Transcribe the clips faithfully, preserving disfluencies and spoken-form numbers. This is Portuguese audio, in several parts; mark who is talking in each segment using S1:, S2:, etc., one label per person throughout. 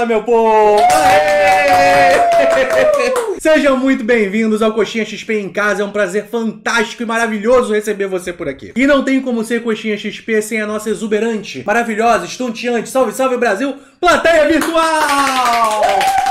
S1: Fala, meu povo! Aê! Sejam muito bem-vindos ao Coxinha X P em Casa. É um prazer fantástico e maravilhoso receber você por aqui. E não tem como ser Coxinha X P sem a nossa exuberante, maravilhosa, estonteante, salve, salve Brasil, plateia virtual!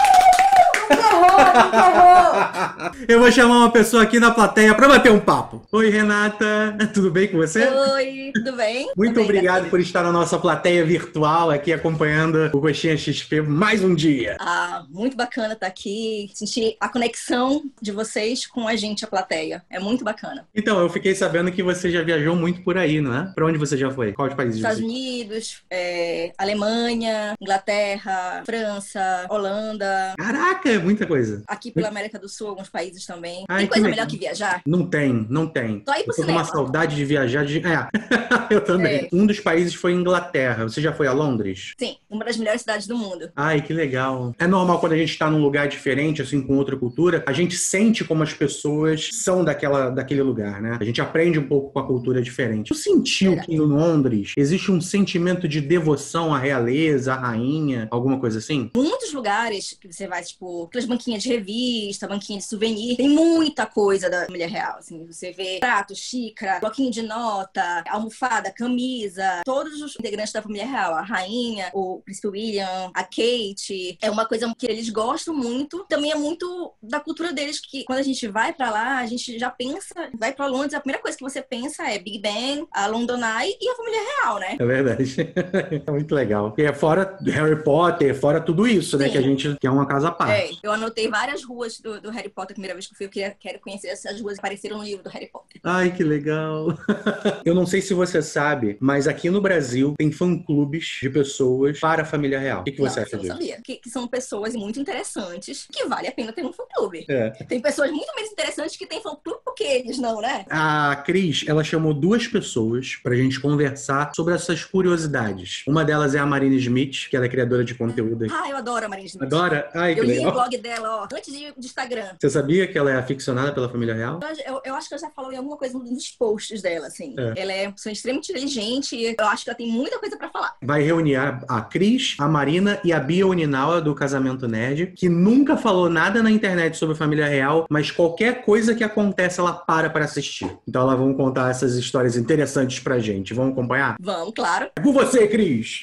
S1: Eu vou chamar uma pessoa aqui na plateia pra bater um papo. Oi, Renata. Tudo bem com você?
S2: Oi, tudo bem?
S1: Muito
S2: Tudo
S1: obrigado
S2: bem,
S1: por estar na nossa plateia virtual aqui acompanhando o Coxinha X P mais um dia.
S2: Ah, muito bacana estar aqui, sentir a conexão de vocês com a gente, a plateia. É muito bacana.
S1: Então, eu fiquei sabendo que você já viajou muito por aí, não é? Pra onde você já foi? Quais países?
S2: Estados
S1: você...
S2: Unidos, é, Alemanha, Inglaterra, França, Holanda.
S1: Caraca, é muita coisa.
S2: Aqui pela América do Sul, alguns países também.
S1: Ai,
S2: tem coisa
S1: que
S2: melhor
S1: legal.
S2: que viajar?
S1: Não tem, não tem.
S2: Só ir pro
S1: eu tô com
S2: cinema.
S1: uma saudade de viajar. De... É, eu também.
S2: É.
S1: Um dos países foi Inglaterra. Você já foi a Londres?
S2: Sim, uma das melhores cidades do mundo.
S1: Ai, que legal. É normal quando a gente tá num lugar diferente, assim, com outra cultura, a gente sente como as pessoas são daquela, daquele lugar, né? A gente aprende um pouco com a cultura diferente. Tu sentiu
S2: Verdade.
S1: que em Londres existe um sentimento de devoção à realeza, à rainha, alguma coisa assim?
S2: Muitos lugares que você vai, tipo, aquelas banquinhas de revista, banquinha de souvenir, tem muita coisa da família real, assim. Você vê prato, xícara, bloquinho de nota, almofada, camisa, todos os integrantes da família real, a rainha, o príncipe William, a Kate, é uma coisa que eles gostam muito. Também é muito da cultura deles, que quando a gente vai pra lá, a gente já pensa, vai pra Londres, a primeira coisa que você pensa é Big Ben, a London Eye e a família real, né?
S1: É verdade. É muito legal. Porque é fora Harry Potter, fora tudo isso, né?
S2: Sim.
S1: Que a gente quer uma casa à parte.
S2: É, eu anotei várias ruas do, do Harry Potter a primeira vez que eu fui, eu queria, quero conhecer essas ruas que apareceram no livro do Harry Potter.
S1: Ai, que legal. Eu não sei se você sabe, mas aqui no Brasil tem fã-clubes de pessoas para a família real. O que, que você
S2: Não,
S1: acha
S2: eu não
S1: disso?
S2: sabia. Que, que são pessoas muito interessantes que vale a pena ter um fã-clube.
S1: É.
S2: Tem pessoas muito menos interessantes que têm fã-clube porque eles não, né?
S1: A Cris, ela chamou duas pessoas pra gente conversar sobre essas curiosidades. Uma delas é a Marina Smith, que ela é criadora de conteúdo.
S2: Ah, eu adoro a Marina Smith.
S1: Adora? Ai, que
S2: Eu li
S1: legal.
S2: o blog dela, ó, antes de, de Instagram.
S1: Você sabia que ela é aficionada pela família real?
S2: Eu, eu, eu acho que eu já falei alguma coisa nos posts dela, assim.
S1: É.
S2: Ela é uma pessoa extremamente inteligente e eu acho que ela tem muita coisa pra falar.
S1: Vai reunir a, a Cris, a Marina e a Bia Uninawa do Casamento Nerd, que nunca falou nada na internet sobre a família real, mas qualquer coisa que acontece, ela para pra assistir. Então elas vão contar essas histórias interessantes pra gente. Vamos acompanhar?
S2: Vamos, claro.
S1: É com você, Cris!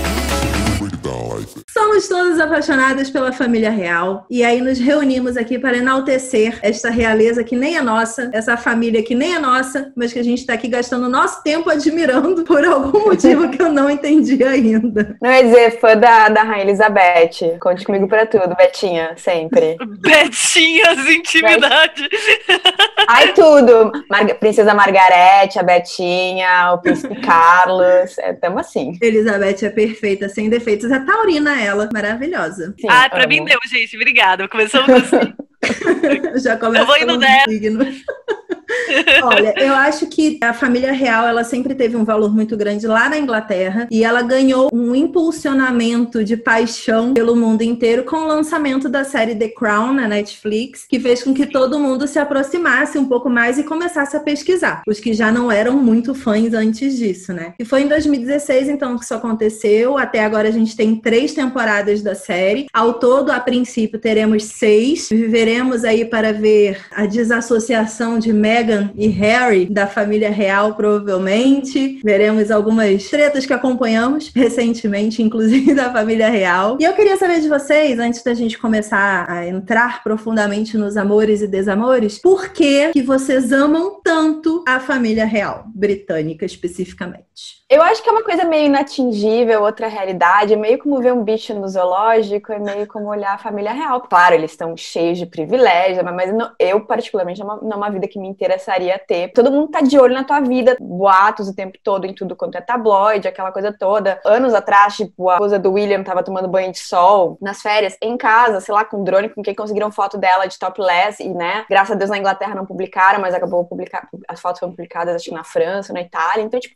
S3: Somos todos apaixonados pela família real e aí nos reunimos aqui para enaltecer esta realeza que nem é nossa, essa família que nem é nossa, mas que a gente está aqui gastando nosso tempo admirando por algum motivo que eu não entendi ainda.
S4: Não ia dizer fã da, da Rainha Elizabeth. Conte comigo pra tudo, Betinha, sempre.
S5: Betinhas, intimidade.
S4: Ai, tudo. Mar- Princesa Margarete, a Betinha, o Príncipe Carlos. É, tamo assim.
S3: Elizabeth é perfeita, sem defeitos. É taurina ela, maravilhosa.
S4: Sim,
S5: Ah, pra
S4: amo.
S5: mim deu, gente. Obrigada. Começamos assim.
S3: Já começa
S5: Eu vou indo
S3: com
S5: nessa.
S3: signo. Olha, eu acho que a família real, ela sempre teve um valor muito grande lá na Inglaterra e ela ganhou um impulsionamento de paixão pelo mundo inteiro com o lançamento da série The Crown na Netflix, que fez com que todo mundo se aproximasse um pouco mais e começasse a pesquisar, os que já não eram muito fãs antes disso, né? E foi em dois mil e dezesseis, então, que isso aconteceu. Até agora a gente tem três temporadas da série. Ao todo, a princípio, teremos seis. Viveremos aí para ver a desassociação de Meghan e Harry da família real, provavelmente. Veremos algumas tretas que acompanhamos recentemente, inclusive da família real. E eu queria saber de vocês, antes da gente começar a entrar profundamente nos amores e desamores, por que que vocês amam tanto a família real, britânica especificamente?
S4: Eu acho que é uma coisa meio inatingível, outra realidade. É meio como ver um bicho no zoológico, é meio como olhar a família real. Claro, eles estão cheios de privilégio, mas não- eu, particularmente, não é uma, não é uma vida que me interessaria ter. Todo mundo tá de olho na tua vida, boatos o tempo todo, em tudo quanto é tabloide, aquela coisa toda. Anos atrás, tipo, a esposa do William tava tomando banho de sol nas férias, em casa, sei lá, com drone, com quem conseguiram foto dela de topless, e, né, graças a Deus na Inglaterra não publicaram, mas acabou publicar, as fotos foram publicadas, acho que na França, na Itália. Então, tipo, coisas absurdas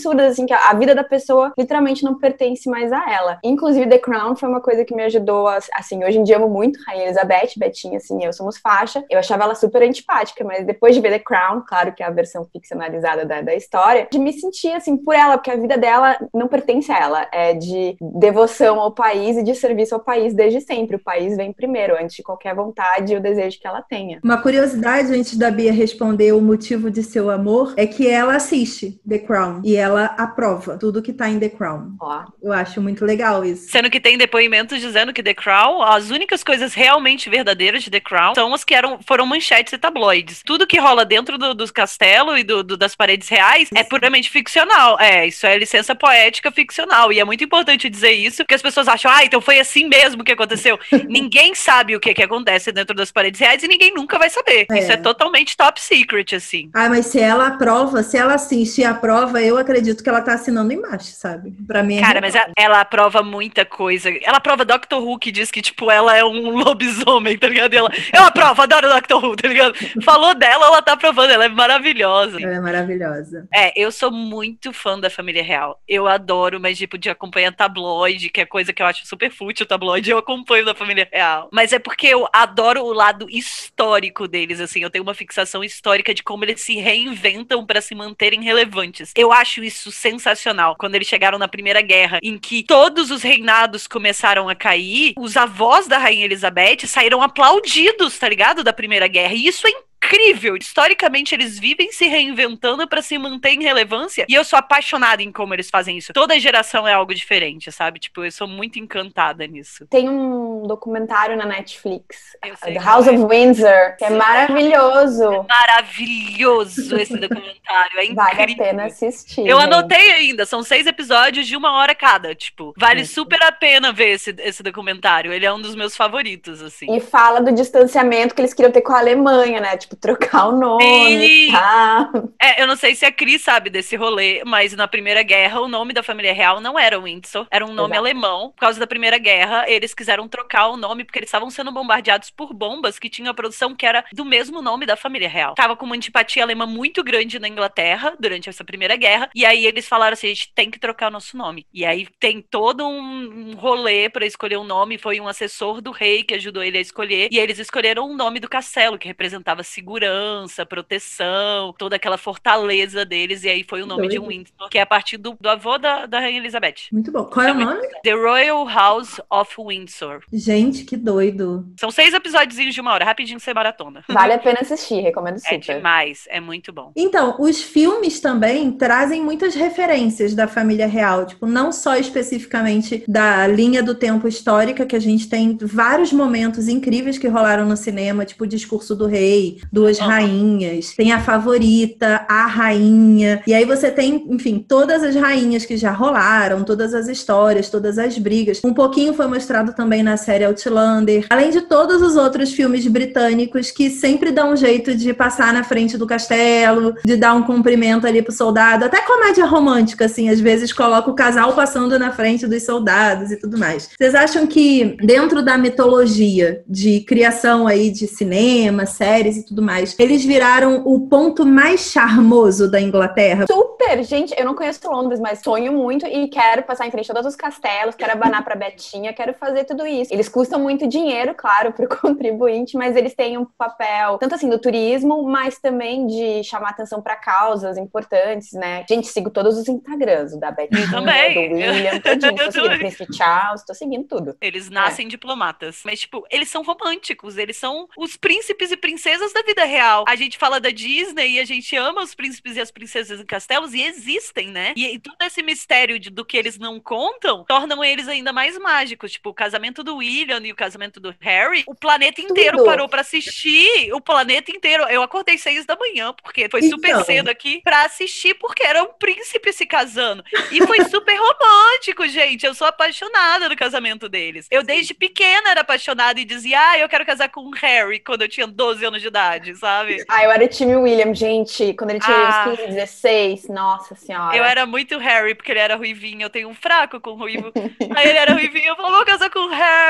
S4: absurdas, assim, que a vida da pessoa literalmente não pertence mais a ela. Inclusive, The Crown foi uma coisa que me ajudou, a, assim, hoje em dia eu amo muito Rainha Elizabeth, Betinha, assim, eu somos faixa. Eu achava ela super antipática, mas depois de ver The Crown, claro que é a versão ficcionalizada da, da história, de me sentir, assim, por ela, porque a vida dela não pertence a ela, é de devoção ao país e de serviço ao país desde sempre. O país vem primeiro, antes de qualquer vontade e o desejo que ela tenha.
S3: Uma curiosidade, antes da Bia responder o motivo de seu amor, é que ela assiste The Crown e ela aprova tudo que tá em The Crown.
S4: Ó.
S3: Eu acho muito legal isso.
S5: Sendo que tem depoimentos dizendo que The Crown, as únicas coisas realmente verdadeiras de The Crown são as que eram, foram manchetes e tabloides. Tudo que rola dentro do, dos castelos e do, do, das paredes reais é puramente ficcional. É, isso é licença poética ficcional. E é muito importante dizer isso, porque as pessoas acham, ah, então foi assim mesmo que aconteceu. Ninguém sabe o que, que acontece dentro das paredes reais e ninguém nunca vai saber.
S3: É.
S5: Isso é totalmente top secret, assim.
S3: Ah, mas se ela aprova, se ela assiste e aprova, eu acredito que ela tá assinando embaixo, sabe? Pra mim é
S5: Cara, mas
S3: real.
S5: a- ela aprova muita coisa. Ela aprova Doctor Who, que diz que, tipo, ela é um lobisomem, tá ligado? E ela, eu aprovo, adoro Doctor Who, tá ligado? Falou dela, ela tá aprovando, ela é maravilhosa.
S3: Ela é maravilhosa.
S5: É, eu sou muito fã da família real. Eu adoro, mas tipo, de acompanhar tabloide, que é coisa que eu acho super fútil, tabloide, eu acompanho da família real. Mas é porque eu adoro o lado histórico deles, assim. Eu tenho uma fixação histórica de como eles se reinventam pra se manterem relevantes. Eu acho isso sensacional. Quando eles chegaram na Primeira Guerra, em que todos os reinados começaram a cair, os avós da Rainha Elizabeth saíram aplaudidos, tá ligado? Da Primeira Guerra. E isso é incrível. Historicamente, eles vivem se reinventando pra se manter em relevância. E eu sou apaixonada em como eles fazem isso. Toda geração é algo diferente, sabe? Tipo, eu sou muito encantada nisso.
S4: Tem um documentário na Netflix,
S5: Eu sei
S4: The
S5: qual
S4: House
S5: é.
S4: of Windsor, que é maravilhoso.
S5: Maravilhoso esse documentário. É incrível.
S4: Vale a pena assistir.
S5: Eu
S4: gente.
S5: anotei ainda, são seis episódios de uma hora cada, tipo, vale super a pena ver esse, esse documentário, ele é um dos meus favoritos, assim.
S4: E fala do distanciamento que eles queriam ter com a Alemanha, né? Tipo, trocar o nome
S5: Sim.
S4: e tal.
S5: É, eu não sei se a Cris sabe desse rolê, mas na Primeira Guerra o nome da família real não era Windsor, era um nome
S4: Exato.
S5: alemão. Por causa da Primeira Guerra, eles quiseram trocar o nome porque eles estavam sendo bombardeados por bombas que tinham a produção que era do mesmo nome da família real. Tava com uma antipatia alemã muito grande na Inglaterra durante essa Primeira Guerra, e aí eles falaram assim, a gente tem que trocar o nosso nome. E aí tem todo um um rolê pra escolher um nome, foi um assessor do rei que ajudou ele a escolher, e eles escolheram o nome do castelo, que representava segurança, proteção, toda aquela fortaleza deles, e aí foi o nome de
S3: Doido.
S5: Windsor, que é a partir do, do avô da, da Rainha Elizabeth.
S3: Muito bom. Qual é o nome?
S5: The Royal House of Windsor.
S3: Gente, que doido.
S5: São seis episódios de uma hora, rapidinho você maratona.
S4: Vale a pena assistir, recomendo
S5: É
S4: super.
S5: demais, é muito bom.
S3: Então, os filmes também trazem muitas referências da família real, tipo, não só especificamente da linha do tempo histórica, que a gente tem vários momentos incríveis que rolaram no cinema, tipo o Discurso do Rei, Duas
S5: Uhum.
S3: Rainhas, tem a favorita, a rainha, e aí você tem, enfim, todas as rainhas que já rolaram, todas as histórias, todas as brigas. Um pouquinho foi mostrado também na série Outlander, além de todos os outros filmes britânicos que sempre dão um jeito de passar na frente do castelo, de dar um cumprimento ali pro soldado, até comédia romântica, assim, às vezes coloca o casal passando na frente dos soldados e tudo mais. Vocês acham que dentro da mitologia de criação aí de cinema, séries e tudo mais, eles viraram o ponto mais charmoso da Inglaterra?
S4: Super! Gente, eu não conheço Londres, mas sonho muito e quero passar em frente a todos os castelos, quero abanar pra Betinha, quero fazer tudo isso. Eles custam muito dinheiro, claro, pro contribuinte, mas eles têm um papel, tanto assim, do turismo, mas também de chamar atenção pra causas importantes, né? Gente, sigo todos os Instagrams, o da Betinha,
S5: também.
S4: do William, todinho.
S5: Eu
S4: Tô seguindo o
S5: também.
S4: Príncipe Charles, tô seguindo tudo.
S5: Eles nascem diplomatas. Mas, tipo, eles são românticos. Eles são os príncipes e princesas da vida real. A gente fala da Disney e a gente ama os príncipes e as princesas em castelos e existem, né? E, e todo esse mistério de- do que eles não contam tornam eles ainda mais mágicos. Tipo, o casamento do William e o casamento do Harry, o planeta inteiro
S4: Tudo.
S5: parou pra assistir. O planeta inteiro. Eu acordei seis da manhã, porque foi super
S3: Então.
S5: cedo aqui, pra assistir, porque era um príncipe se casando. E foi super romântico, gente. Eu sou apaixonada no casamento deles. Eu, desde pequena, era apaixonada e dizia, ah, eu quero casar com o Harry quando eu tinha doze anos de idade, sabe?
S4: Ah, eu era o time William, gente, quando ele tinha
S5: Ah.
S4: uns quinze, dezesseis, nossa senhora.
S5: Eu era muito Harry, porque ele era ruivinho. Eu tenho um fraco com ruivo. Aí ele era ruivinho, eu falava, vou casar com o Harry.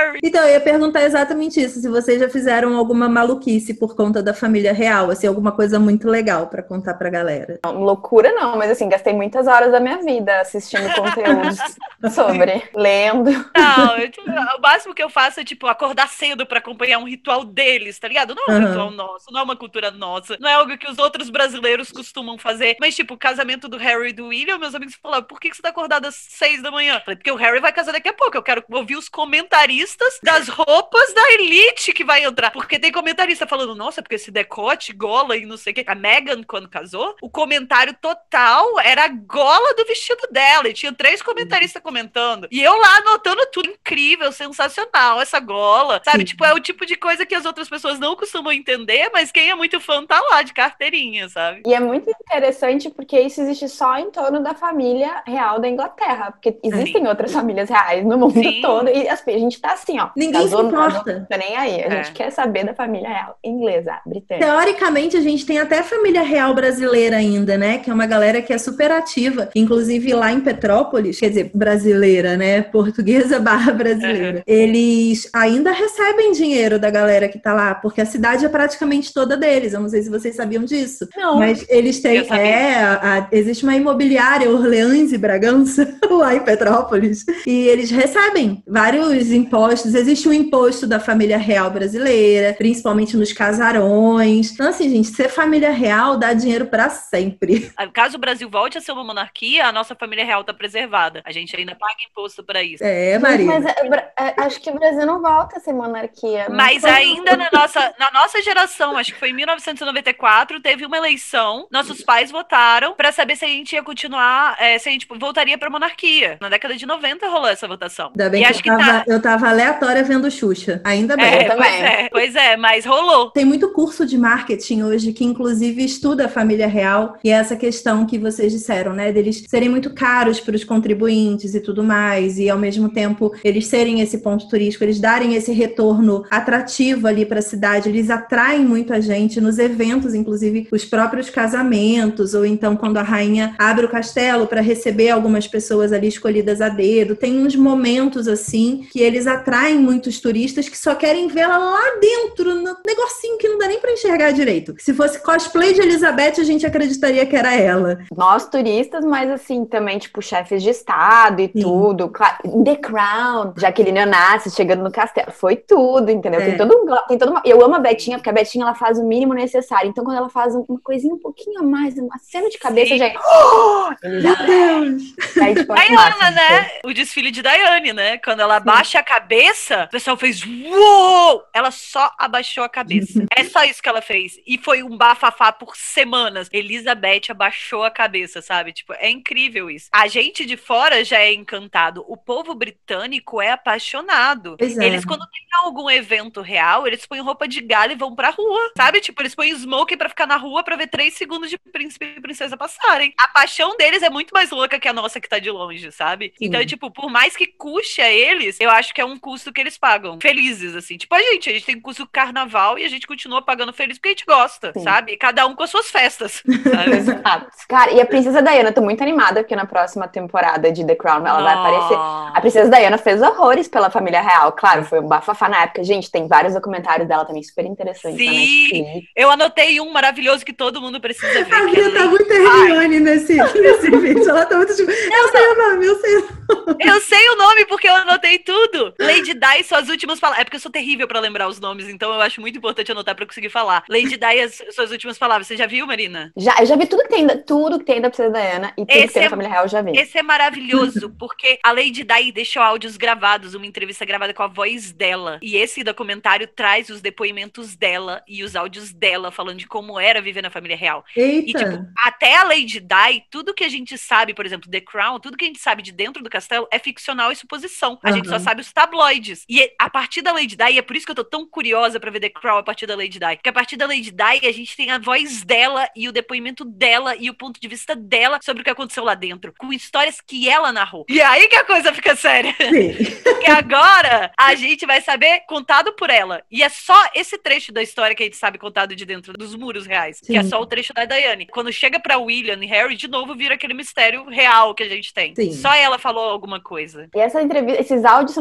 S5: Harry.
S3: Então, eu ia perguntar exatamente isso, se vocês já fizeram alguma maluquice por conta da família real, assim, alguma coisa muito legal pra contar pra galera.
S4: Não, loucura não, mas assim, gastei muitas horas da minha vida assistindo conteúdos sobre, lendo.
S5: Não, eu, tipo, o máximo que eu faço é, tipo, acordar cedo pra acompanhar um ritual deles, tá ligado? Não é um
S3: Uhum.
S5: ritual nosso, não é uma cultura nossa, não é algo que os outros brasileiros costumam fazer. Mas, tipo, o casamento do Harry e do William, meus amigos falaram, por que que você tá acordado às seis da manhã? Eu falei, porque o Harry vai casar daqui a pouco, eu quero ouvir os comentaristas das roupas da elite que vai entrar. Porque tem comentarista falando, nossa, porque esse decote, gola e não sei o que. A Meghan, quando casou, o comentário total era a gola do vestido dela. E tinha três comentaristas comentando. E eu lá anotando tudo. Incrível, sensacional, essa gola. Sabe,
S3: Sim.
S5: tipo, é o tipo de coisa que as outras pessoas não costumam entender, mas quem é muito fã tá lá, de carteirinha, sabe?
S4: E é muito interessante porque isso existe só em torno da família real da Inglaterra. Porque existem
S5: Sim.
S4: outras famílias reais no mundo
S5: Sim.
S4: todo. E assim, a gente tá assim, ó.
S3: Ninguém se
S4: casou, não casou,
S3: importa.
S4: não tá nem aí. A gente
S5: É.
S4: quer saber da família real inglesa, britânica.
S3: Teoricamente, a gente tem até família real brasileira ainda, né? Que é uma galera que é super ativa. Inclusive, lá em Petrópolis, quer dizer, brasileira, né? Portuguesa barra brasileira.
S5: Uhum.
S3: Eles ainda recebem dinheiro da galera que tá lá, porque a cidade é praticamente toda deles. Eu não sei se vocês sabiam disso.
S4: Não.
S3: Mas eles têm...
S5: Eu sabia.
S3: É, a- a- existe uma imobiliária Orleans e Bragança, lá em Petrópolis. E eles recebem vários impostos. Existe o imposto da família real brasileira, principalmente nos casarões. Então, assim, gente, ser família real dá dinheiro pra sempre.
S5: Caso o Brasil volte a ser uma monarquia, a nossa família real tá preservada. A gente ainda paga imposto pra isso.
S3: É,
S4: Gente,
S3: Maria.
S4: mas é, Bra- é, acho que o Brasil não volta a ser monarquia. Não
S5: Mas
S4: foi-
S5: ainda na nossa, na nossa geração, acho que foi em mil novecentos e noventa e quatro, teve uma eleição, nossos pais votaram pra saber se a gente ia continuar, é, se a gente voltaria pra monarquia. Na década de noventa rolou essa votação.
S3: Ainda bem
S5: e
S3: que,
S5: acho
S3: eu,
S5: que
S3: tava,
S5: tá.
S3: eu tava aleatória vendo Xuxa. Ainda bem.
S5: É,
S4: Eu
S5: pois
S4: também.
S5: é, pois é, mas rolou.
S3: Tem muito curso de marketing hoje que, inclusive, estuda a família real e é essa questão que vocês disseram, né? Deles serem muito caros para os contribuintes e tudo mais, e ao mesmo tempo eles serem esse ponto turístico, eles darem esse retorno atrativo ali para a cidade, eles atraem muito a gente nos eventos, inclusive os próprios casamentos, ou então quando a rainha abre o castelo para receber algumas pessoas ali escolhidas a dedo. Tem uns momentos assim que eles atraem muitos turistas que só querem vê-la lá dentro, no negocinho que não dá nem pra enxergar direito. Se fosse cosplay de Elizabeth, a gente acreditaria que era ela.
S4: Nós turistas, mas assim, também, tipo, chefes de estado e
S3: Sim.
S4: tudo. Claro, The Crown, Jaqueline Onassis chegando no castelo. Foi tudo, entendeu?
S3: É.
S4: Tem todo um... Tem todo uma... Eu amo a Betinha, porque a Betinha, ela faz o mínimo necessário. Então, quando ela faz uma coisinha um pouquinho a mais, uma cena de cabeça,
S5: Sim.
S4: já é... Oh! Ele já...
S3: Meu Deus!
S4: Aí, tipo, assim,
S5: Diana,
S4: nossa,
S5: né? O desfile de Diane, né? Quando ela abaixa a cabeça, o pessoal fez uou! Ela só abaixou a cabeça. É só isso que ela fez. E foi um bafafá por semanas. Elizabeth abaixou a cabeça, sabe? Tipo, é incrível isso. A gente de fora já é encantado. O povo britânico é apaixonado.
S3: Pois é.
S5: Eles, quando tem algum evento real, eles põem roupa de gala e vão pra rua, sabe? Tipo, eles põem smoke pra ficar na rua pra ver três segundos de príncipe e princesa passarem. A paixão deles é muito mais louca que a nossa que tá de longe, sabe?
S3: Sim.
S5: Então, tipo, por mais que custe a eles, eu acho que é um custo que eles pagam. Felizes, assim. Tipo, a gente, a gente tem custo carnaval e a gente continua pagando feliz porque a gente gosta,
S4: Sim.
S5: sabe? Cada um com as suas festas, sabe?
S4: Exato. Cara, e a Princesa Diana, eu tô muito animada, porque na próxima temporada de The Crown ela vai aparecer. A Princesa Diana fez horrores pela família real. Claro, foi um bafafá na época. Gente, tem vários documentários dela também super interessantes na
S5: Sim,
S4: Netflix.
S5: eu anotei um maravilhoso que todo mundo precisa ver.
S3: A
S5: que é
S3: Bia tá
S5: Lady
S3: muito
S5: Di.
S3: Hermione nesse, nesse vídeo. Ela tá muito tipo, eu sei o nome, eu sei.
S5: Eu sei o nome porque eu anotei tudo. Lady Di, suas últimas palavras. É porque eu sou terrível pra lembrar os nomes, então eu acho muito importante anotar pra eu conseguir falar. Lady Di, as suas últimas palavras. Você já viu, Marina?
S4: Já, eu já vi tudo que tem, da- tudo que tem da Princesa Diana e tudo
S5: Esse
S4: que tem
S5: é-
S4: da família real, eu já vi.
S5: Esse é maravilhoso, porque a Lady Di deixou áudios gravados, uma entrevista gravada com a voz dela. E esse documentário traz os depoimentos dela e os áudios dela, falando de como era viver na família real. E,
S3: Eita!
S5: tipo, até a Lady Di, tudo que a gente sabe, por exemplo, The Crown, tudo que a gente sabe de dentro do castelo é ficcional e suposição. A gente só
S3: Aham.
S5: sabe os tabloides. E a partir da Lady Di, e é por isso que eu tô tão curiosa pra ver The Crown a partir da Lady Di, porque a partir da Lady Di a gente tem a voz dela e o depoimento dela e o ponto de vista dela sobre o que aconteceu lá dentro, com histórias que ela narrou. E aí que a coisa fica séria.
S3: Sim.
S5: Porque agora a gente vai saber contado por ela. E é só esse trecho da história que a gente sabe contado de dentro dos muros reais.
S3: Sim.
S5: Que é só o trecho da Diane. Quando chega pra William e Harry, de novo vira aquele mistério real que a gente tem.
S3: Sim.
S5: Só ela falou alguma coisa.
S4: E essa entrevista, esses áudios, se não me engano,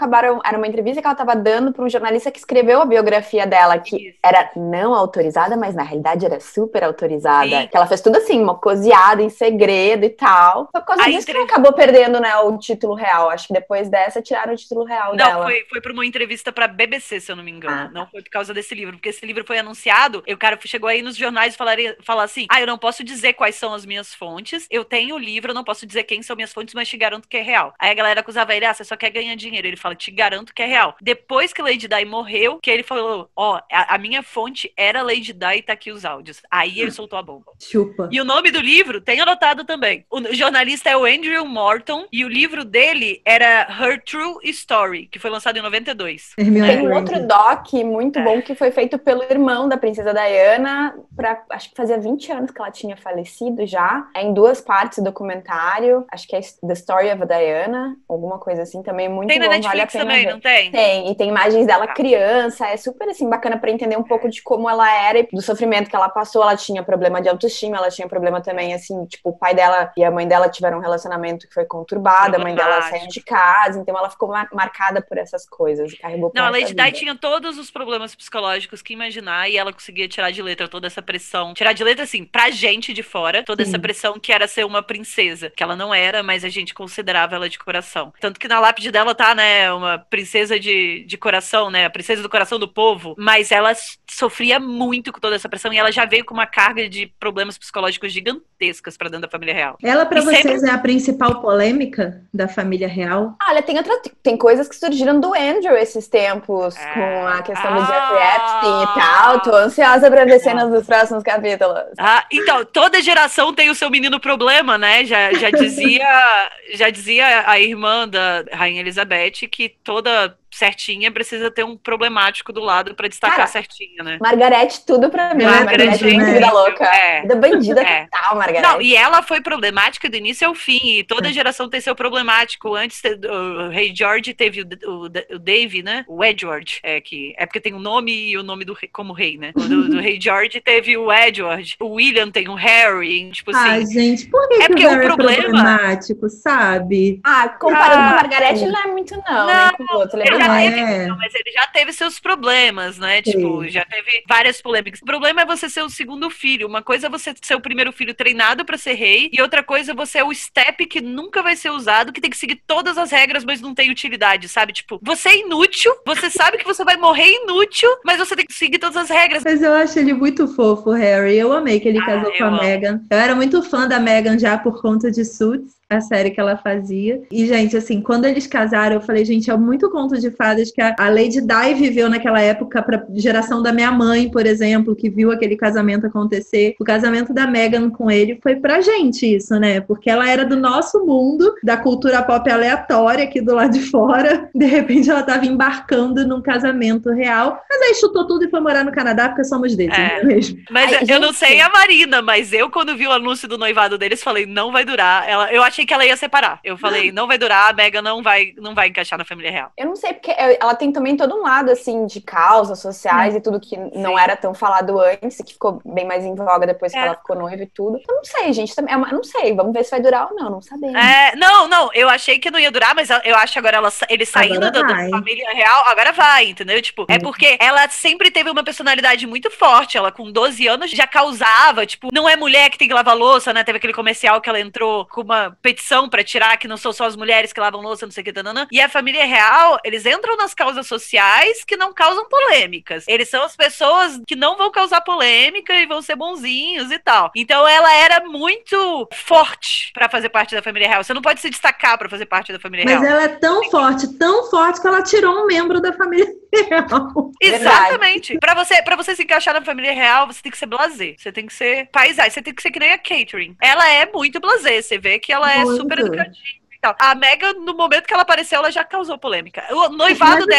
S4: acabaram... Era uma entrevista que ela estava dando para um jornalista que escreveu a biografia dela, que Isso. era não autorizada, mas na realidade era super autorizada. Sim. Que ela fez tudo assim, uma coziada em segredo e tal. Foi por causa a disso entrev... que ela acabou perdendo, né, o título real. Acho que depois dessa tiraram o título real
S5: não,
S4: dela.
S5: Não, foi, foi para uma entrevista pra B B C, se eu não me engano. Ah. Não foi por causa desse livro, porque esse livro foi anunciado, e o cara chegou aí nos jornais e falaria, falar assim, ah, eu não posso dizer quais são as minhas fontes, eu tenho o livro, eu não posso dizer quem são minhas fontes, mas te garanto que é real. Aí a galera acusava ele, ah, você só quer ganhar dinheiro. Ele fala, te garanto que é real. Depois que Lady Di morreu, que ele falou, ó, oh, a, a minha fonte era Lady Di e tá aqui os áudios. Aí ele soltou a bomba.
S3: Chupa.
S5: E o nome do livro tem anotado também. O jornalista é o Andrew Morton, e o livro dele era Her True Story, que foi lançado em noventa e dois.
S4: Tem um outro doc muito bom que foi feito pelo irmão da princesa Diana, pra, acho que fazia vinte anos que ela tinha falecido já. É em duas partes o documentário, acho que é The Story of Diana, alguma coisa assim, também muito
S5: tem
S4: bom,
S5: na Netflix
S4: vale a pena
S5: também,
S4: ver.
S5: Não tem?
S4: Tem, e tem imagens dela criança, é super assim, bacana pra entender um pouco de como ela era e do sofrimento que ela passou. Ela tinha problema de autoestima, ela tinha problema também, assim, tipo, o pai dela e a mãe dela tiveram um relacionamento que foi conturbado, a mãe dela saiu de casa, então ela ficou mar- marcada por essas coisas, carregou
S5: Não, a Lady Di tinha todos os problemas psicológicos que imaginar, e ela conseguia tirar de letra toda essa pressão, tirar de letra, assim, pra gente de fora, toda Sim. essa pressão que era ser uma princesa, que ela não era, mas a gente considerava ela de coração. Tanto que na lápide dela tá, né, uma princesa de, de coração, né, a princesa do coração do povo, mas ela sofria muito com toda essa pressão, e ela já veio com uma carga de problemas psicológicos gigantescas pra dentro da família real.
S3: Ela, pra
S5: e
S3: vocês,
S5: sempre...
S3: é a principal polêmica da família real?
S4: Olha, tem, outra, tem coisas que surgiram do Andrew esses tempos, é... com a questão do Jeffrey Epstein e tal. Tô ansiosa pra ver cenas dos próximos capítulos.
S5: Ah, então, toda geração tem o seu menino problema, né? Já, já dizia, já dizia a irmã da Rainha Elizabeth que toda certinha precisa ter um problemático do lado pra destacar Cara, certinha, né?
S4: Margarete, tudo pra mim.
S5: Margarete,
S4: Margarete é vida louca. É. Vida bandida
S5: é.
S4: total, Margarete.
S5: Não, e ela foi problemática do início ao fim, e toda geração tem seu problemático. Antes, o Rei George teve o, o, o Dave, né? O Edward, é, que é porque tem o nome e o nome do rei, como rei, né? Do, do Rei George teve o Edward, o William tem o Harry, tipo assim.
S3: Ai, gente, por que,
S5: é
S3: que
S5: porque
S3: o Harry
S5: o problema...
S3: é problemático, sabe?
S4: Ah, comparado
S5: ah,
S4: com a Margarete, ele não é muito não,
S5: não
S4: né? Com o outro, ele é
S5: já
S4: bem
S5: teve,
S3: é.
S5: não, mas ele já teve seus problemas, né?
S3: Sim.
S5: Tipo, já teve várias polêmicas. O problema é você ser o segundo filho. Uma coisa é você ser o primeiro filho treinado pra ser rei, e outra coisa é você é o step que nunca vai ser usado, que tem que seguir todas as regras, mas não tem utilidade, sabe? Tipo, você é inútil, você sabe que você vai morrer inútil, mas você tem que seguir todas as regras.
S3: Mas eu acho ele muito fofo, Harry. Eu amei que ele
S5: Ah,
S3: casou com
S5: eu
S3: a
S5: amo.
S3: Meghan. Eu era muito fã da Meghan já por conta de Suits, a série que ela fazia. E, gente, assim, quando eles casaram, eu falei, gente, é muito conto de fadas que a a Lady Di viveu naquela época pra geração da minha mãe, por exemplo, que viu aquele casamento acontecer. O casamento da Meghan com ele foi pra gente isso, né? Porque ela era do nosso mundo, da cultura pop aleatória aqui do lado de fora. De repente ela tava embarcando num casamento real. Mas aí chutou tudo e foi morar no Canadá, porque somos desses,
S5: É.
S3: não é mesmo?
S5: Mas
S4: Ai,
S5: eu
S4: gente.
S5: não sei a Marina, mas eu, quando vi o anúncio do noivado deles, falei, não vai durar. Ela, eu achei que ela ia separar. Eu falei, não vai durar, a Meghan não vai, não vai encaixar na família real.
S4: Eu não sei, porque ela tem também todo um lado, assim, de causas sociais e tudo que não
S5: Sim.
S4: era tão falado antes, que ficou bem mais em voga depois que
S5: É.
S4: ela ficou noiva e tudo. Eu não sei, gente, também, é uma- não sei, vamos ver se vai durar ou não, não sabemos.
S5: É, não, não, eu achei que não ia durar, mas eu acho agora ela, ele saindo
S3: Agora
S5: da, da
S3: vai.
S5: família real, agora vai, entendeu? Tipo, é porque ela sempre teve uma personalidade muito forte, ela com doze anos já causava, tipo, não é mulher que tem que lavar louça, né? Teve aquele comercial que ela entrou com uma petição pra tirar que não são só as mulheres que lavam louça, não sei o que, tanana. E a família real, eles entram nas causas sociais que não causam polêmicas. Eles são as pessoas que não vão causar polêmica e vão ser bonzinhos e tal. Então ela era muito forte pra fazer parte da família real. Você não pode se destacar pra fazer parte da família
S3: Mas
S5: real.
S3: ela é tão forte, tão forte, que ela tirou um membro da família real.
S5: Exatamente. Pra você, pra você se encaixar na família real, você tem que ser blasé. Você tem que ser paisagem. Você tem que ser que nem a Catherine. Ela é muito blasé. Você vê que ela é
S3: Muito.
S5: super educativa. e tal. A Meghan, no momento que ela apareceu, ela já causou polêmica. O noivado
S3: Mas, assim,
S5: dela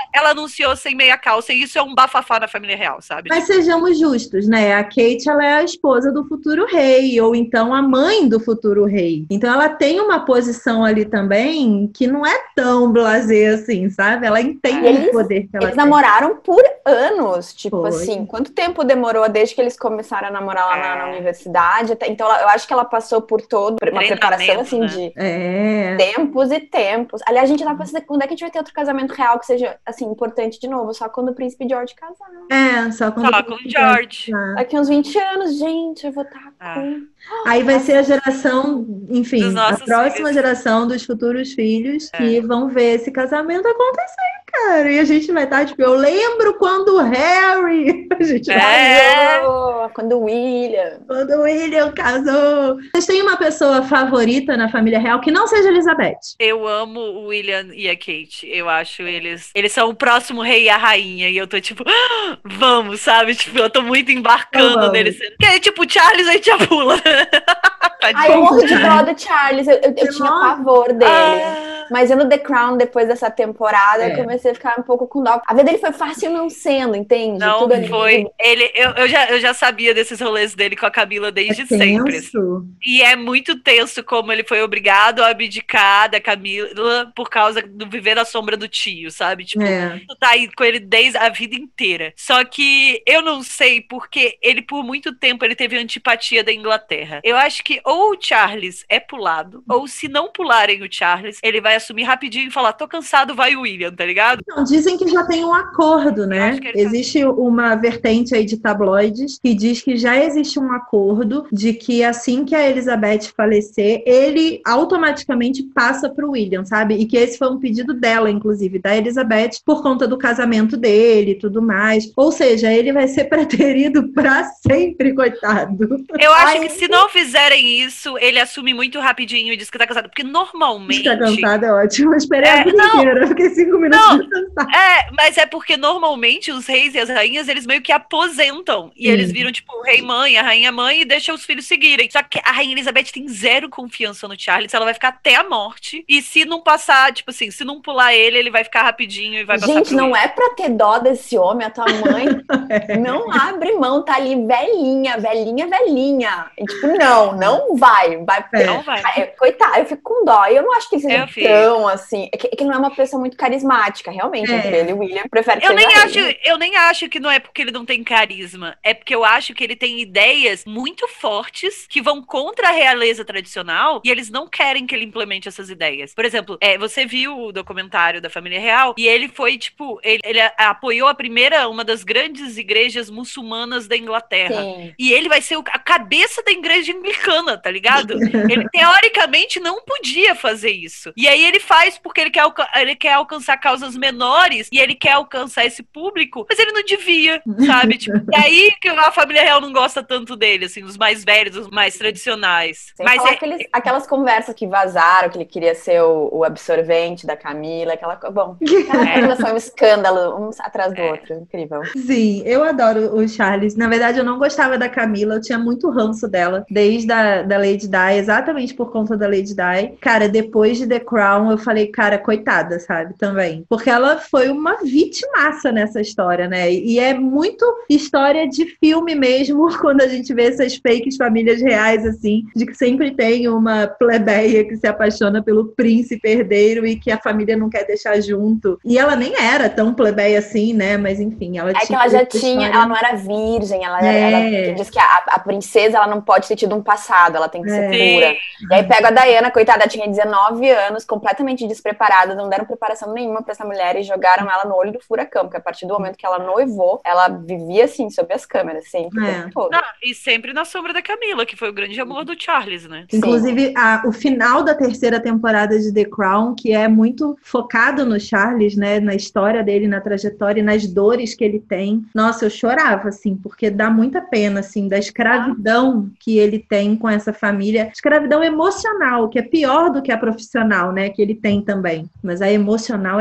S5: ela anunciou sem meia calça, e isso é um bafafá na família real, sabe?
S3: Mas sejamos justos, né? A Kate, ela é a esposa do futuro rei, ou então a mãe do futuro rei. Então ela tem uma posição ali também que não é tão blasé assim, sabe? Ela entende
S4: Eles-
S3: o poder que ela
S4: Eles
S3: tem.
S4: namoraram por anos, tipo
S3: Foi.
S4: assim, quanto tempo demorou desde que eles começaram a namorar lá na, na
S5: É.
S4: universidade? até- Então ela- eu acho que ela passou por todo uma preparação assim
S5: né?
S4: de
S3: É.
S4: tempos e tempos. Aliás, a gente tava pensando quando é que a gente vai ter outro casamento real que seja assim importante de novo, só quando o príncipe George casar.
S3: É, só quando
S5: Só com o George.
S4: Daqui uns vinte anos, gente, eu vou estar
S5: Ah.
S4: com
S3: Aí vai ser a geração, enfim,
S5: Dos
S3: a
S5: nossos
S3: próxima
S5: filhos.
S3: geração dos futuros filhos
S5: É.
S3: que vão ver esse casamento acontecer, cara. E a gente vai estar, tipo, eu lembro quando o Harry, a gente vai
S5: É.
S4: casou, quando o William.
S3: quando o William casou. Vocês têm uma pessoa favorita na família real que não seja Elizabeth?
S5: Eu amo o William e a Kate. Eu acho eles. Eles são o próximo rei e a rainha. E eu tô tipo, "Ah, vamos, sabe? Tipo, eu tô muito embarcando
S3: Vamos.
S5: neles. Porque aí, tipo, o Charles a gente já pula.
S4: Ai,
S5: Tadinho.
S4: eu morro de
S3: Charles.
S4: dó do Charles, eu, eu- eu
S3: Você
S4: tinha
S3: morre?
S4: pavor dele.
S5: Ah,
S4: Mas eu no The Crown, depois dessa temporada,
S3: É.
S4: eu comecei a ficar um pouco com dó. A vida dele foi fácil não sendo, entende?
S5: não
S4: Tudo ali.
S5: foi. Ele, eu, eu, já, eu já sabia desses rolês dele com a Camila desde
S3: É
S5: sempre.
S3: tenso.
S5: E é muito tenso como ele foi obrigado a abdicar da Camila por causa do viver na sombra do tio, sabe? Tipo,
S3: É.
S5: tu tá aí com ele desde a vida inteira. Só que eu não sei porque ele, por muito tempo, ele teve antipatia da Inglaterra. Eu acho que ou o Charles é pulado, ou se não pularem o Charles, ele vai assumir rapidinho e falar, tô cansado, vai o William, tá ligado?
S3: Não, dizem que já tem um acordo, né?
S5: acho que ele tá-
S3: Existe uma vertente aí de tabloides que diz que já existe um acordo de que assim que a Elizabeth falecer, ele automaticamente passa para o William, sabe? E que esse foi um pedido dela, inclusive, da Elizabeth, por conta do casamento dele e tudo mais. Ou seja, ele vai ser preterido para sempre, coitado.
S5: Eu acho
S4: Ai,
S5: que se não fizerem isso, ele assume muito rapidinho e diz que tá cansado. Porque normalmente...
S3: Fica cansado, é ótimo. Eu esperei
S5: É,
S3: a vida
S5: não.
S3: inteira. Eu fiquei cinco minutos
S5: Não.
S3: descansada.
S5: É, mas é porque normalmente os reis e as rainhas, eles meio que aposentam. E
S3: Sim.
S5: eles viram, tipo, o rei mãe, a rainha mãe e deixam os filhos seguirem. Só que a rainha Elizabeth tem zero confiança no Charles, ela vai ficar até a morte. E se não passar, tipo assim, se não pular ele, ele vai ficar rapidinho e vai passar
S4: Gente,
S5: pro
S4: não
S5: rei.
S4: é pra ter dó desse homem, a tua mãe não abre mão, tá ali velhinha, velhinha, velhinha. E, tipo, não, não vai, vai.
S3: É.
S5: Não vai.
S4: Ai, Coitado, eu fico com dó. E eu não acho que ele seja
S5: Eu fico.
S4: tão assim. É que, é que ele não é uma pessoa muito carismática, realmente.
S3: É.
S4: Entre ele e o William, prefere que
S5: Eu
S4: seja
S5: nem,
S4: ele.
S5: acho, eu nem acho que não é porque ele não tem carisma. É porque eu acho que ele tem ideias muito fortes que vão contra a realeza tradicional e eles não querem que ele implemente essas ideias. Por exemplo, é, você viu o documentário da família real e ele foi, tipo, ele, ele a- apoiou a primeira, uma das grandes igrejas muçulmanas da Inglaterra.
S4: Sim.
S5: E ele vai ser o- a cabeça da igreja anglicana, tá ligado? Ele teoricamente não podia fazer isso. E aí ele faz porque ele quer, alca- ele quer alcançar causas menores e ele quer alcançar esse público, mas ele não devia, sabe? Tipo, e aí que a família real não gosta tanto dele, assim, os mais velhos, os mais tradicionais.
S4: Sem
S5: Mas
S4: falar
S5: é,
S4: aqueles, aquelas conversas que vazaram, que ele queria ser o, o absorvente da Camila, aquela coisa. Bom, aquela foi um escândalo, um atrás do
S5: É.
S4: outro. Incrível.
S3: Sim, eu adoro o Charles. Na verdade, eu não gostava da Camila, eu tinha muito ranço dela, desde a da Lady Di, exatamente por conta da Lady Di. Cara, depois de The Crown, eu falei, cara, coitada, sabe, também. Porque ela foi uma vitimaça nessa história, né? E é muito história de filme mesmo, quando a gente vê essas fakes famílias reais, assim, de que sempre tem uma plebeia que se apaixona pelo príncipe herdeiro e que a família não quer deixar junto. E ela nem era tão plebeia assim, né? Mas enfim, ela
S4: É que
S3: tinha
S4: ela já
S3: essa
S4: tinha,
S3: história.
S4: ela não era virgem, ela, era,
S3: É.
S4: ela diz que a, a princesa ela não pode ter tido um passado, ela tem que ser
S3: É.
S4: pura. E aí pega a Diana, coitada, ela tinha dezenove anos, completamente despreparada, não deram preparação nenhuma pra essa mulher e jogaram ela no olho do furacão, porque a partir do momento que ela noivou, ela vivia assim, sob as câmeras, sempre, o
S3: É.
S4: tempo todo.
S5: não, e sempre na sombra da Camila, que foi o grande amor do Charles, né?
S3: Inclusive, a- o final da terceira temporada de The Crown, que é muito focado no Charles, né? Na história dele, na trajetória e nas dores que ele tem. Nossa, eu chorava, assim, porque dá muita pena, assim, da escravidão que ele tem com essa família. Escravidão emocional, que é pior do que a profissional, né? Que ele tem também. Mas a emocional é, assim,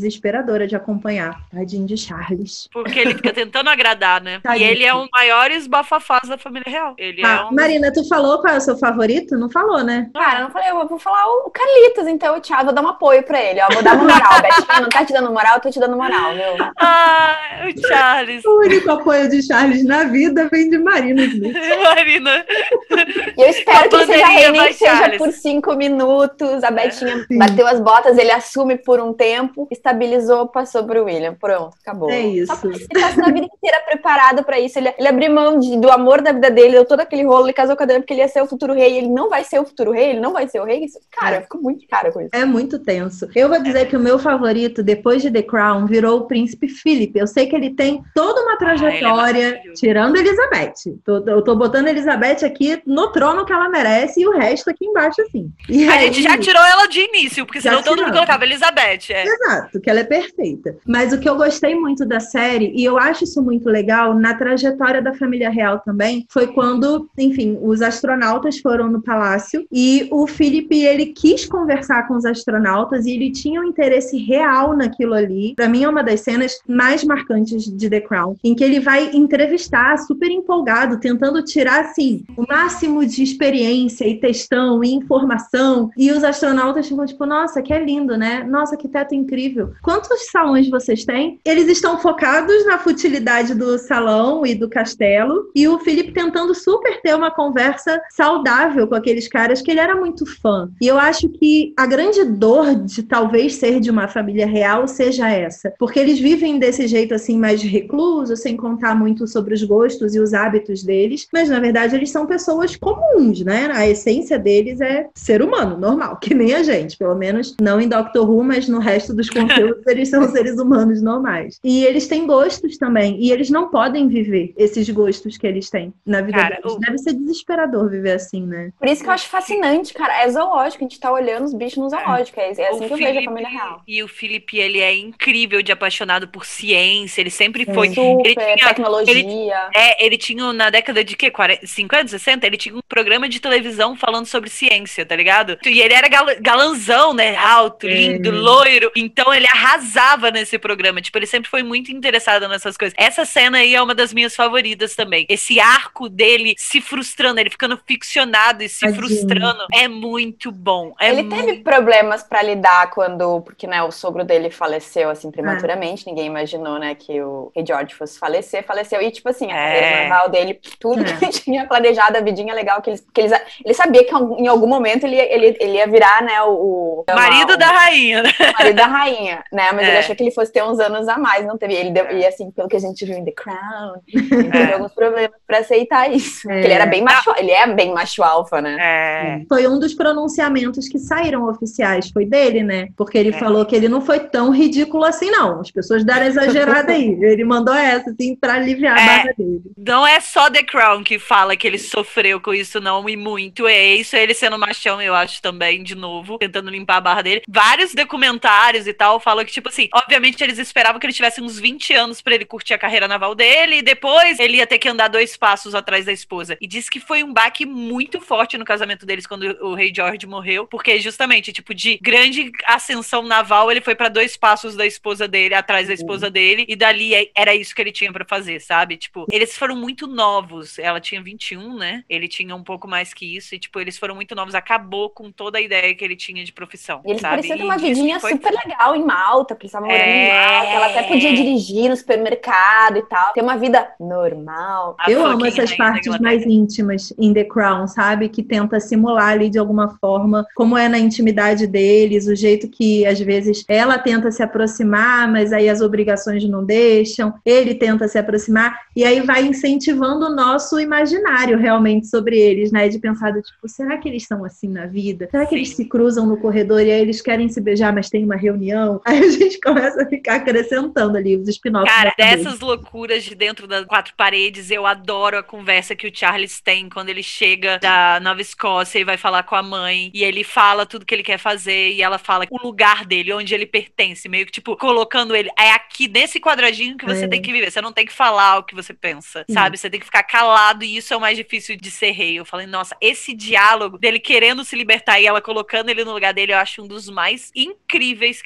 S3: desesperadora de acompanhar. Tadinho de Charles.
S5: Porque ele fica tentando agradar, né?
S3: Tadinho.
S5: E ele é um dos maiores bafafás da família real. Ele
S3: Ah,
S5: é um...
S3: Marina, tu falou qual é o seu favorito? Não falou, né?
S4: Cara, eu não falei, eu vou falar o Carlitos, então, o Thiago, vou dar um apoio pra ele, ó. Vou dar uma moral. Betinha, não tá te dando moral, eu tô te dando moral, viu?
S5: Ah, o Charles.
S3: O único apoio de Charles na vida vem de Marina Smith.
S5: Marina.
S4: E eu espero que ele seja rei, nem
S5: vai,
S4: que seja
S5: Charles.
S4: por cinco minutos. A Betinha
S3: Sim.
S4: bateu as botas, ele assume por um tempo, estabilizou, passou pro William. Pronto, acabou.
S3: É isso.
S4: Só porque ele tá sendo a vida inteira preparado pra isso. Ele, ele abriu mão de, do amor da vida dele, deu todo aquele rolo, ele casou com a Dani porque ele ia ser o futuro rei. Ele não vai ser o futuro rei, ele não vai ser o rei. Isso, cara, eu fico muito cara com isso.
S3: É muito tenso. Eu vou dizer que o meu favorito, depois de The Crown, virou o Príncipe Philip. Eu sei que ele tem toda uma trajetória,
S5: maravilhoso.
S3: tirando Elizabeth. Tô- eu tô botando Elizabeth aqui no trono que ela merece e o resto aqui embaixo, assim. E
S5: A
S3: aí-
S5: gente já tirou ela de início, porque
S3: Já
S5: senão todo mundo
S3: tiramos.
S5: colocava Elizabeth. É.
S3: Exato, que ela é perfeita. Mas o que eu gostei muito da série, e eu acho isso muito legal, na trajetória da família real também, foi quando, enfim, os astronautas foram no palácio e o Philip, ele quis conversar com os astronautas e ele tinha um interesse real naquilo ali. Pra mim é uma das cenas mais marcantes de The Crown, em que ele vai entrevistar, super empolgado, tentando tirar, assim, o máximo de experiência e textão e informação. E os astronautas ficam tipo, nossa, que é lindo, né? Nossa, que teto incrível. Quantos salões vocês têm? Eles estão focados na futilidade do salão e do castelo. E o Philip tentando super ter uma conversa saudável com aqueles caras que ele era muito fã. E eu acho que a grande dor de talvez ser de uma família real seja essa. Porque eles vivem desse jeito assim, mais recluso, sem contar muito sobre os gostos e os hábitos deles. Mas, na verdade, eles são pessoas comuns, né? A essência deles é ser humano, normal, que nem a gente. Pelo menos não em Doctor Who, mas no resto dos conteúdos eles são seres humanos normais. E eles têm gostos também. E eles não podem viver esses gostos que eles têm na vida
S5: Cara,
S3: deles.
S5: o-
S3: Deve ser desesperador viver assim, né?
S4: Por isso que eu acho fascinante, cara. É zoológico, a gente tá olhando os bichos no zoológico. É, é assim
S5: O
S4: que eu vejo a
S5: Felipe-
S4: família real.
S5: E o Felipe, ele é incrível de apaixonado por ciência, ele sempre
S3: É.
S5: foi.
S4: Super,
S5: Ele tinha,
S4: tecnologia.
S5: é, ele tinha na década de quê? quarenta, cinquenta, sessenta, ele tinha um programa de televisão falando sobre ciência, tá ligado? E ele era gal- galanzão, né? Alto,
S3: É.
S5: lindo, loiro. Então ele arrasava nesse programa. Tipo, ele sempre foi muito interessado nessas coisas. Essa cena aí é uma das minhas favoritas também. Esse arco dele se frustrando, ele ficando ficcionado e se
S3: Tadinho.
S5: frustrando. É muito bom. É
S4: Ele
S5: muito...
S4: teve problemas pra lidar quando, porque né, o sogro dele faleceu assim prematuramente, ninguém imaginou, né, que o Rei George fosse falecer, faleceu e tipo assim, a
S5: É.
S4: carreira normal dele, tudo
S3: É.
S4: que ele tinha planejado, a vidinha legal que eles, que eles, ele sabia que em algum momento ele, ia- ele, ele ia virar, né, o, o
S5: Marido
S4: o,
S5: da rainha, né?
S4: marido da rainha, né, mas
S5: É.
S4: ele achou que ele fosse ter uns anos a mais, não teve, ele deu,
S5: É.
S4: e assim, pelo que a gente viu em The Crown, ele teve
S5: É.
S4: alguns problemas pra aceitar isso,
S3: É.
S4: porque ele era bem macho, ele é bem macho alfa, né.
S5: É.
S3: Foi um dos pronunciamentos que saíram oficiais, foi dele, né? Porque ele
S5: É.
S3: falou que ele não foi tão ridículo assim, não. As pessoas deram exagerada aí. Ele mandou essa, assim, pra aliviar a
S5: É.
S3: barra dele.
S5: Não é só The Crown que fala que ele sofreu com isso, não, e muito. É isso, ele sendo machão, eu acho também, de novo, tentando limpar a barra dele. Vários documentários e tal falam que, tipo assim, obviamente eles esperavam que ele tivesse uns vinte anos pra ele curtir a carreira naval dele, e depois ele ia ter que andar dois passos atrás da esposa. E diz que foi um baque muito forte no casamento deles quando o Rei George morreu, porque justamente, tipo, de grande ascensão naval, ele foi pra dois passos da esposa dele, atrás da esposa dele, e dali é- era isso que ele tinha pra fazer, sabe? Tipo, eles foram muito novos. Ela tinha vinte e um, né? Ele tinha um pouco mais que isso, e, tipo, eles foram muito novos. Acabou com toda a ideia que ele tinha de profissão,
S4: E eles
S5: sabe?
S4: pareciam ter
S5: E
S4: uma
S5: diz que
S4: vidinha
S5: foi-
S4: super legal em Malta, porque eles estavam morando em
S5: É.
S4: Malta. Ela até podia dirigir no supermercado e tal. Ter uma vida normal.
S5: A
S3: Eu amo
S5: fucking
S3: essas
S5: rainha da
S3: partes
S5: Inglaterra.
S3: mais íntimas em The Crown, sabe? Que tenta simular ali de alguma forma como é na intimidade deles, o jeito que às vezes ela tenta se aproximar, mas aí as obrigações não deixam, ele tenta se aproximar, e aí vai incentivando o nosso imaginário realmente sobre eles, né? De pensar, do tipo, será que eles são assim na vida? Será que
S5: Sim.
S3: eles se cruzam no corredor e aí eles querem se beijar, mas tem uma reunião? Aí a gente começa a ficar acrescentando ali os spin-offs.
S5: Cara,
S3: da cabeça.
S5: dessas loucuras de dentro das quatro paredes, eu adoro a conversa que o Charles tem quando ele chega da Nova Escócia e vai falar com a mãe, e ele fala tudo que ele quer fazer, e ela fala o lugar dele, onde ele pertence, meio que, tipo, colocando ele, é aqui nesse quadradinho que você
S3: É.
S5: tem que viver, você não tem que falar o que você pensa,
S3: Sim.
S5: sabe? Você tem que ficar calado, e isso é o mais difícil de ser rei. Eu falei, nossa, esse diálogo dele querendo se libertar e ela colocando ele no lugar dele, eu acho um dos mais incríveis que tem.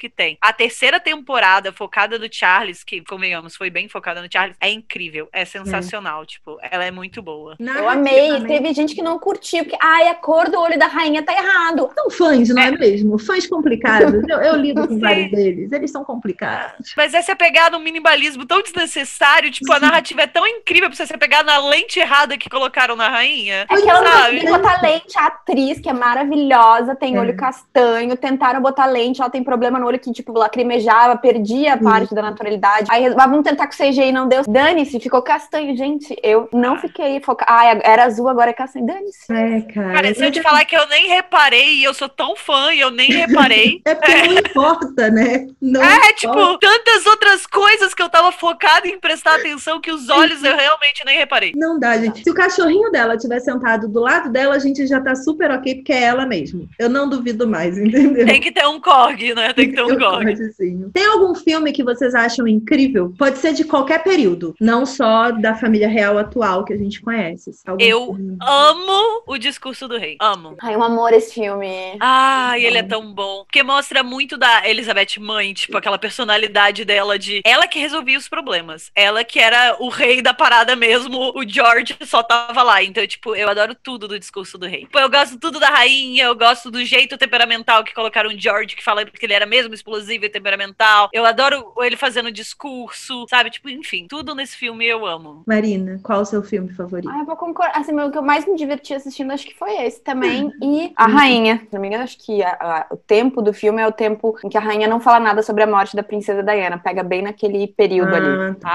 S5: A terceira temporada focada no Charles, que, convenhamos, foi bem focada no Charles, é incrível, é sensacional, é. Tipo, ela é muito boa.
S4: Eu amei, teve gente que não curtiu, porque, ai, a cor do olho da rainha tá errado.
S3: São fãs, não é, é mesmo? Fãs complicados. Eu, eu lido com Sim. vários deles, eles são complicados.
S5: Mas é se apegar num minimalismo tão desnecessário, tipo, Sim. a narrativa é tão incrível pra você se apegar na lente errada que colocaram na rainha.
S4: É que ela não conseguiu botar lente, a atriz, que é maravilhosa, tem é. olho castanho, tentaram botar lente, ela tem problema no olho que, tipo, lacrimejava, perdia a parte da naturalidade. Aí, mas vamos tentar com C G I, não deu. Dane-se, ficou castanho. Gente, eu não fiquei focada. Ah, era azul, agora é castanho. Dane-se.
S3: É, cara.
S5: Cara, se eu te falar que eu nem reparei, e eu sou tão fã, e eu nem reparei.
S3: É porque é. não importa, né? Não
S5: é,
S3: importa.
S5: tipo, tantas outras coisas que eu tava focada em prestar atenção que os olhos eu realmente nem reparei.
S3: Não dá, gente. Se o cachorrinho dela tivesse sentado do lado dela, a gente já tá super ok, porque é ela mesmo. Eu não duvido mais, entendeu?
S5: Tem que ter um corgi, né? Tem que ter um corgi.
S3: Tem algum filme que vocês acham incrível? Pode ser de qualquer período, não só da família real atual que a gente conhece. Algum
S5: eu
S3: filme?
S5: amo O Discurso do Rei. Amo.
S4: Ai, um amor esse filme.
S5: Ai, ele é tão bom. Porque mostra muito da Elizabeth mãe, tipo, aquela personalidade dela de... Ela que resolvia os problemas. Ela que era o rei da parada mesmo. O George só tava lá. Então, tipo, eu adoro tudo do Discurso do Rei. Tipo, eu gosto tudo da rainha, eu gosto do jeito temperamental que colocaram o George, que fala que ele era mesmo explosivo e temperamental. Eu adoro ele fazendo discurso, sabe? Tipo, enfim, tudo nesse filme eu amo.
S3: Marina, qual o seu filme favorito?
S4: Ah, eu vou concordar. Assim, o que eu mais me diverti assistindo, acho que foi esse também. E a rainha. Se não me engano, acho que a, a, o tempo do filme é o tempo em que a rainha não fala nada sobre a morte da princesa Diana. Pega bem naquele período
S3: ah,
S4: ali.
S3: Tá.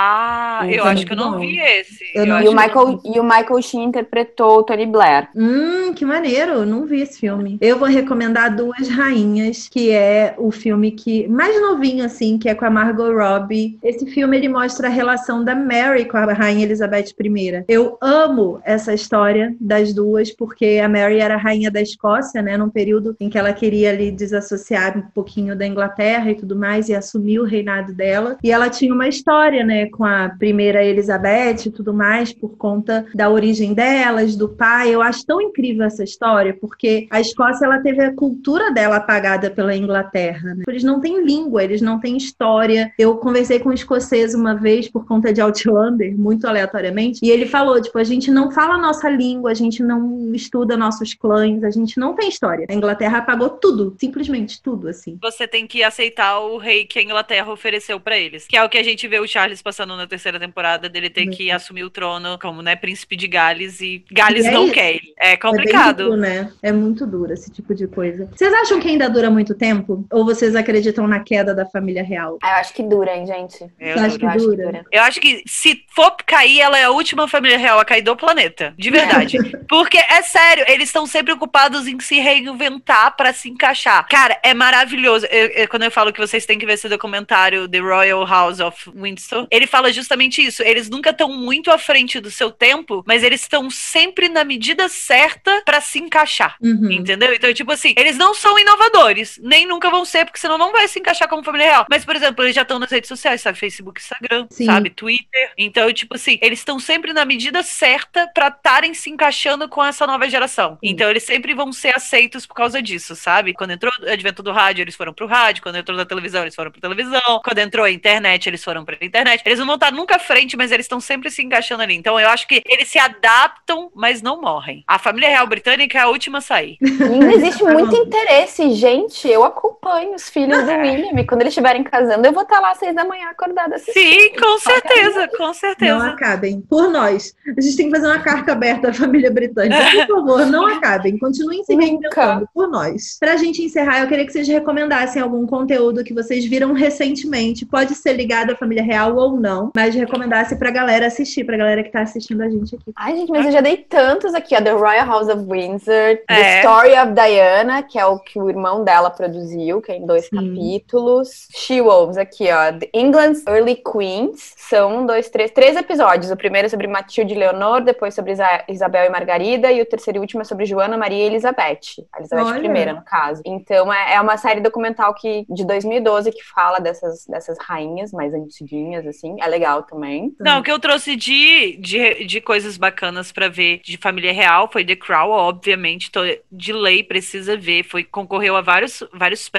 S5: Ah, eu
S3: é
S5: acho que eu não
S3: bom.
S5: vi esse.
S3: Eu não
S4: e, o Michael, e o Michael Sheen interpretou o Tony Blair.
S3: Hum, que maneiro. Não vi esse filme. Eu vou recomendar Duas Rainhas, que é o filme que mais novinho, assim, que é com a Margot Robbie. Esse filme, ele mostra a relação da Mary com a rainha Elizabeth I. Eu amo essa história das duas, porque a Mary era a rainha da Escócia, né, num período em que ela queria ali desassociar um pouquinho da Inglaterra e tudo mais, e assumir o reinado dela. E ela tinha uma história, né, com a primeira Elizabeth e tudo mais, por conta da origem delas, do pai. Eu acho tão incrível essa história, porque a Escócia, ela teve a cultura dela apagada pela Inglaterra, né? Eles não têm língua, eles não têm história. Eu conversei com um escocês uma vez por conta de Outlander, muito aleatoriamente, e ele falou, tipo, a gente não fala a nossa língua, a gente não estuda nossos clãs, a gente não tem história. A Inglaterra apagou tudo, simplesmente tudo, assim.
S5: Você tem que aceitar o rei que a Inglaterra ofereceu pra eles, que é o que a gente vê o Charles passando na terceira temporada, dele ter uhum. que assumir o trono como, né, príncipe de Gales, e Gales e é não isso. quer ele. É complicado.
S3: É bem duro, né? É muito duro esse tipo de coisa. Vocês acham que ainda dura muito tempo? Ou vocês acreditam na queda da família real?
S4: Ah, eu acho que dura, hein, gente?
S5: Eu,
S3: Você acha que,
S4: eu
S3: dura?
S4: acho que dura?
S5: Eu acho que se for cair, ela é a última família real a cair do planeta. De verdade. Porque, é sério, eles estão sempre ocupados em se reinventar pra se encaixar. Cara, é maravilhoso. Eu, eu, quando eu falo que vocês têm que ver esse documentário The Royal House of Windsor, ele fala justamente isso. Eles nunca estão muito à frente do seu tempo, mas eles estão sempre na medida certa pra se encaixar. Uhum. Entendeu? Então, tipo assim, eles não são inovadores, nem nunca vão ser, porque senão não vai se encaixar como família real. Mas, por exemplo, eles já estão nas redes sociais, sabe? Facebook, Instagram, Sim. sabe? Twitter. Então, tipo assim, eles estão sempre na medida certa pra estarem se encaixando com essa nova geração. Sim. Então, eles sempre vão ser aceitos por causa disso, sabe? Quando entrou o advento do rádio, eles foram pro rádio. Quando entrou da televisão, eles foram pra televisão. Quando entrou a internet, eles foram pra internet. Eles não vão estar nunca à frente, mas eles estão sempre se encaixando ali. Então, eu acho que eles se adaptam, mas não morrem. A família real britânica é a última a sair.
S4: Ainda existe muito interesse, gente. Eu acompanho os filhos do William. E quando eles estiverem casando, eu vou estar lá às seis da manhã acordada assistindo.
S5: Sim, com certeza, com certeza.
S3: Não acabem. Por nós. A gente tem que fazer uma carta aberta à família britânica. Por favor, não acabem. Continuem se reinventando por nós. Pra gente encerrar, eu queria que vocês recomendassem algum conteúdo que vocês viram recentemente. Pode ser ligado à família real ou não, mas recomendasse pra galera assistir, pra galera que tá assistindo a gente aqui.
S4: Ai, gente, mas eu já dei tantos aqui, ó. The Royal House of Windsor,
S5: é.
S4: The Story of Diana, que é o que o irmão dela produziu, que é em dois Sim. capítulos. She-Wolves, aqui, ó. The England's Early Queens. São um, dois, três, três episódios. O primeiro é sobre Matilde e Leonor, depois sobre Isa- Isabel e Margarida, e o terceiro e último é sobre Joana, Maria e Elizabeth. A Elizabeth I, no caso. Então, é, é uma série documental que, de dois mil e doze que fala dessas, dessas rainhas mais antiguinhas, assim. É legal também.
S5: Não, o que eu trouxe de, de, de coisas bacanas pra ver de família real foi The Crown, obviamente, tô, de lei precisa ver. Foi, concorreu a vários, vários prêmios,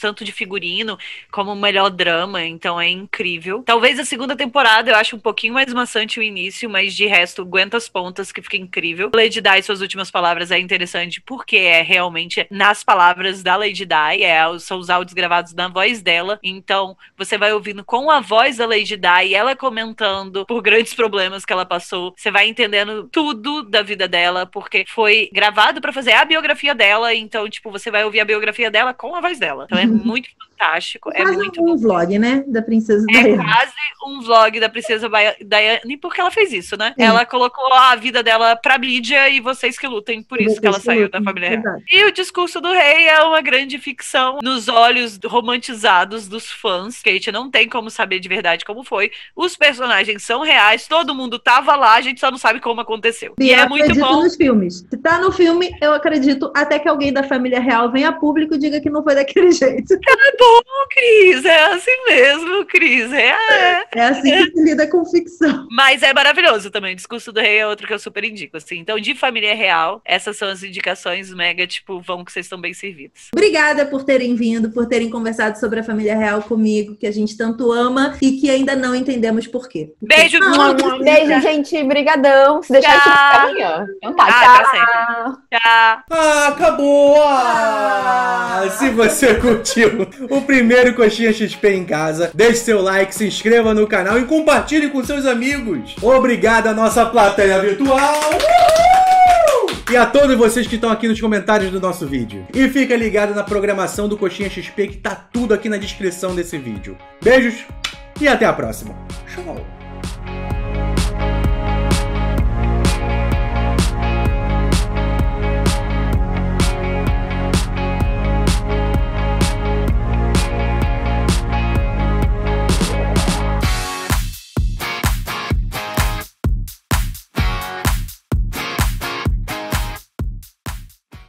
S5: tanto de figurino como o melhor drama, então é incrível. Talvez a segunda temporada eu acho um pouquinho mais maçante o início, mas de resto aguenta as pontas que fica incrível. Lady Di, suas últimas palavras, é interessante porque é realmente nas palavras da Lady Di, é, são os áudios gravados na voz dela, então você vai ouvindo com a voz da Lady Di, ela comentando por grandes problemas que ela passou, você vai entendendo tudo da vida dela, porque foi gravado pra fazer a biografia dela, então, tipo, você vai ouvir a biografia dela com a voz dela. Então é muito fantástico, é
S3: Quase
S5: muito
S3: um
S5: bom.
S3: vlog, né? Da Princesa
S5: É
S3: Diana.
S5: quase um vlog da Princesa Diana, porque ela fez isso, né?
S3: Sim.
S5: Ela colocou a vida dela pra mídia e vocês que lutem, por isso que ela saiu da família real.
S3: Exato.
S5: E o discurso do rei é uma grande ficção nos olhos romantizados dos fãs, que a gente não tem como saber de verdade como foi. Os personagens são reais, todo mundo tava lá, a gente só não sabe como aconteceu.
S3: E
S5: E
S3: eu
S5: é muito
S3: acredito
S5: bom.
S3: nos filmes. Se tá no filme, eu acredito até que alguém da família real venha a público e diga que não foi daquele jeito.
S5: É bom, Cris, é assim mesmo, Cris. É, é.
S3: É assim que se lida com ficção.
S5: Mas é maravilhoso também. O discurso do rei é outro que eu super indico, assim. Então, de família real, essas são as indicações mega, tipo, vão que vocês estão bem servidos.
S3: Obrigada por terem vindo, por terem conversado sobre a família real comigo, que a gente tanto ama e que ainda não entendemos por quê.
S5: Beijo,
S3: Não,
S5: Dudu.
S4: Beijo, gente. Brigadão. Se deixar
S5: Tchau.
S4: aqui amanhã. Então tá,
S5: Ah,
S4: tchau.
S5: pra sempre. Tchau.
S1: Ah, acabou! Ah, se você curtiu o primeiro Coxinha X P em casa, deixe seu like, se inscreva no canal e compartilhe com seus amigos. Obrigado à nossa plateia virtual! Uhul! E a todos vocês que estão aqui nos comentários do nosso vídeo. E fica ligado na programação do Coxinha X P, que tá tudo aqui na descrição desse vídeo. Beijos e até a próxima. Tchau!